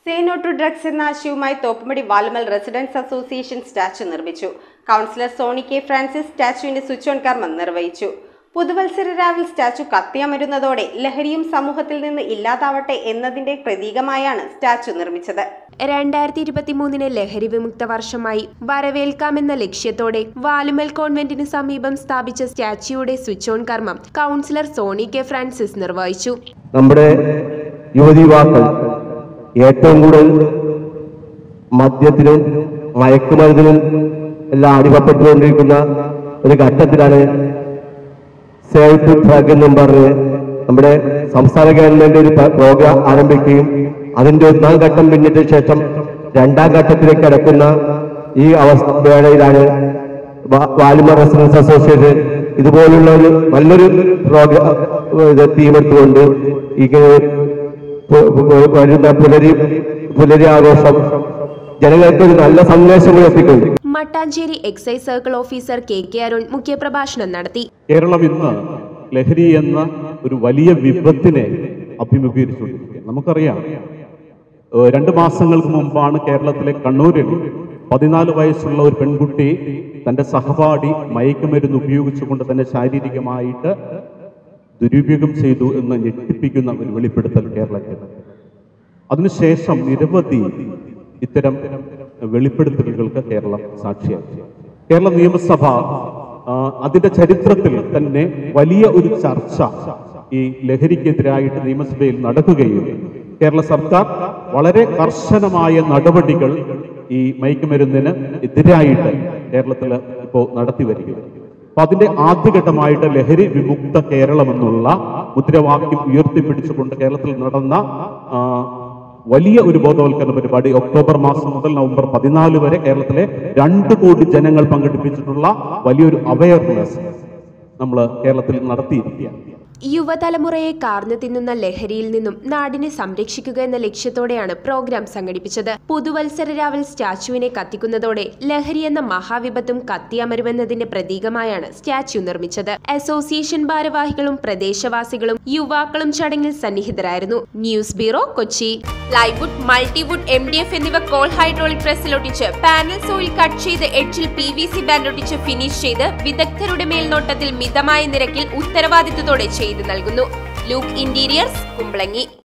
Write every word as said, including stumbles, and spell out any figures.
Say no to drugs എന്ന ആശയവുമായി Thoppumpady Valumal residence association statue നിർമ്മിച്ചു. കൗൺസിലർ സോണി കെ ഫ്രാൻസിസ് സ്റ്റാച്യുവിന്റെ സ്വിച്ച് ഓൺ കർമ്മം നിർവഹിച്ചു. പുതുവത്സര രാവിൽ സ്റ്റാച്യു കത്തിയമരുന്നതോടെ ലഹരിയും സമൂഹത്തിൽ നിന്ന് ഇല്ലാതാവട്ടെ എന്നതിന്റെ പ്രതീകമായാണ് സ്റ്റാച്യു നിർമ്മിച്ചത്. രണ്ടായിരത്തി ഇരുപത്തി മൂന്നിന് ലഹരി വിമുക്ത വർഷമായി വരവേൽക്കാമെന്ന ലക്ഷ്യത്തോടെ വാലുമൽ കോൺവെന്റിന് സമീപം സ്ഥാപിച്ച സ്റ്റാച്യുയുടെ സ്വിച്ച് ഓൺ കർമ്മം കൗൺസിലർ സോണി കെ ഫ്രാൻസിസ് നിർവഹിച്ചു. നമ്മുടെ യുവതിവാക്കൾ ഏറ്റവും കൂടുതൽ മദ്യത്തിനും മയക്കുമരുന്നിനും എല്ലാം അടിമപ്പെട്ടുകൊണ്ടിരിക്കുന്ന ഒരു ഘട്ടത്തിലാണ് സേവ് ടു ഡ്രഗ് എന്നും പറഞ്ഞ് നമ്മുടെ സംസ്ഥാന ഗവൺമെന്റ് ഒരു പ്രോഗ്രാം ആരംഭിക്കുകയും അതിന്റെ ഒന്നാം ഘട്ടം പിന്നിട്ട ശേഷം രണ്ടാം ഘട്ടത്തിലേക്ക് കടക്കുന്ന ഈ അവസ്ഥ വേളയിലാണ് വാലുമൽ റെസിഡൻസ് അസോസിയേഷൻ ഇതുപോലുള്ള ഒരു നല്ലൊരു പ്രോഗ്രാം തീമെടുത്തുകൊണ്ട് ഇങ്ങനെ വരുന്ന പുലരി പുലരി ആഘോഷം ജനങ്ങൾക്ക് ഒരു നല്ല സന്ദേശങ്ങൾ എത്തിക്കുന്നു. Mattancherry excise circle officer K K Arun മുഖ്യപ്രഭാഷണം നടത്തി. കേരളം ഇന്ന് ലഹരി എന്ന ഒരു വലിയ വിപത്തിനെ അഭിമുഖീകരിച്ചുകൊണ്ടിരിക്കുക. നമുക്കറിയാം, രണ്ട് മാസങ്ങൾക്ക് മുമ്പാണ് കേരളത്തിലെ കണ്ണൂരിൽ പതിനാല് വയസ്സുള്ള ഒരു പെൺകുട്ടി തന്റെ സഹപാഠി മയക്കുമരുന്ന് ഉപയോഗിച്ചുകൊണ്ട് തന്നെ ശാരീരികമായിട്ട് ദുരുപയോഗം ചെയ്തു എന്ന് ഞെട്ടിപ്പിക്കുന്ന ഒരു വെളിപ്പെടുത്തൽ കേരളത്തിൽ. അതിനുശേഷം നിരവധി ഇത്തരം വെളിപ്പെടുത്തലുകൾക്ക് കേരളം സാക്ഷിയാക്കി. കേരള നിയമസഭ അതിന്റെ ചരിത്രത്തിൽ തന്നെ വലിയ ഒരു ചർച്ച ഈ ലഹരിക്കെതിരായിട്ട് നിയമസഭയിൽ നടക്കുകയും കേരള സർക്കാർ വളരെ കർശനമായ നടപടികൾ ഈ മയക്കുമരുന്നിന് എതിരായിട്ട് കേരളത്തിൽ ഇപ്പോൾ നടത്തി വരികയാണ്. അപ്പൊ അതിന്റെ ആദ്യഘട്ടമായിട്ട് ലഹരി വിമുക്ത കേരളം എന്നുള്ള മുദ്രാവാക്യം ഉയർത്തിപ്പിടിച്ചുകൊണ്ട് കേരളത്തിൽ നടന്ന വലിയ ഒരു ബോധവൽക്കരണ പരിപാടി ഒക്ടോബർ മാസം മുതൽ നവംബർ പതിനാല് വരെ കേരളത്തിലെ രണ്ട് കോടി ജനങ്ങൾ പങ്കെടുപ്പിച്ചിട്ടുള്ള വലിയൊരു അവയർനെസ് നമ്മൾ കേരളത്തിൽ നടത്തിയിരിക്കുകയാണ്. യുവതലമുറയെ കാർന്നു തിന്നുന്ന ലഹരിയിൽ നിന്നും നാടിനെ സംരക്ഷിക്കുക എന്ന ലക്ഷ്യത്തോടെയാണ് പ്രോഗ്രാം സംഘടിപ്പിച്ചത്. പുതുവത്സര രാവിൽ സ്റ്റാച്യുവിനെ കത്തിക്കുന്നതോടെ ലഹരി എന്ന മഹാവിപത്തും കത്തിയമരുമെന്നതിന്റെ പ്രതീകമായാണ് സ്റ്റാച്യു നിർമ്മിച്ചത്. അസോസിയേഷൻ ഭാരവാഹികളും പ്രദേശവാസികളും യുവാക്കളും ചടങ്ങിൽ സന്നിഹിതരായിരുന്നു. News bureau, Kochi. Plywood, multiwood, M D F എന്നിവ കോൾ ഹൈഡ്രോളിക് പ്രസ്സിലൊട്ടിച്ച് പാനൽസ് ഓയിൽ കട്ട് ചെയ്ത് എഡ്ജിൽ പി വി സി ബാൻഡ് ഒട്ടിച്ച് ഫിനിഷ് ചെയ്ത് വിദഗ്ധരുടെ മേൽനോട്ടത്തിൽ മിതമായ നിരക്കിൽ ഉത്തരവാദിത്തത്തോടെ ചെയ്തു നൽകുന്നു. Luke interiors, Kumbalangi.